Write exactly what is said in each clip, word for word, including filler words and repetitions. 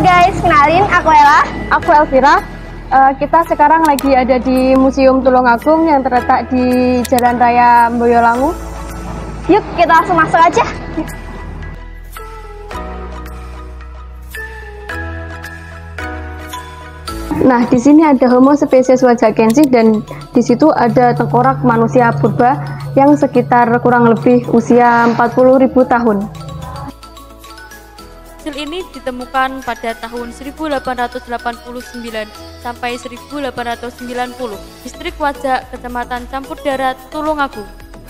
guys, kenalin aku Ella. Aku Elvira. Uh, kita sekarang lagi ada di Museum Tulungagung yang terletak di Jalan Raya Boyolangu. Yuk kita langsung masuk aja. Nah, di sini ada Homo spesies wajakensis dan di situ ada tengkorak manusia purba yang sekitar kurang lebih usia empat puluh ribu tahun. Fosil ini ditemukan pada tahun seribu delapan ratus delapan puluh sembilan sampai seribu delapan ratus sembilan puluh, distrik Wajak, Kecamatan Campur Darat, Tulungagung.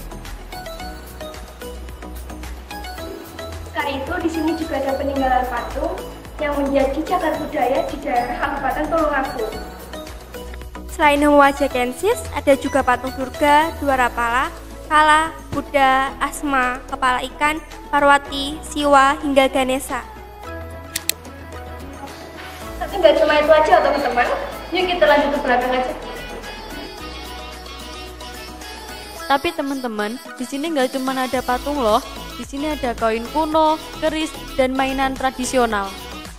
Selain itu, di sini juga ada peninggalan patung yang menjadi cagar budaya di daerah Kabupaten Tulungagung. Selain Homo wajakensis, ada juga patung Durga, Dwarapala, Kala, Buddha, Asma, Kepala Ikan, Parwati, Siwa, hingga Ganesha. Tapi nggak cuma itu aja teman-teman, yuk kita lanjut ke belakang aja. Tapi teman-teman, di sini nggak cuma ada patung loh, di sini ada koin kuno, keris, dan mainan tradisional.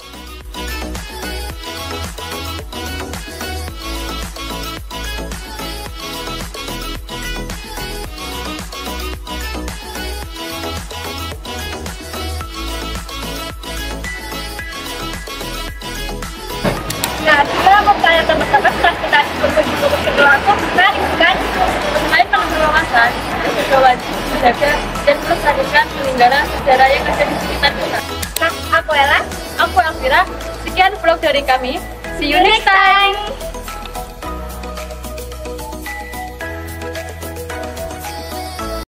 Nah, jika aku tanya teman-teman transportasi berkunjung ke Tulungagung, menarik kan? Selain menambah wawasan, kita juga wajib menjaga dan melestarikan peninggalan sejarah yang ada di sekitar kita. Nah, aku Ella. Aku Elvira. Sekian vlog dari kami. See you next time.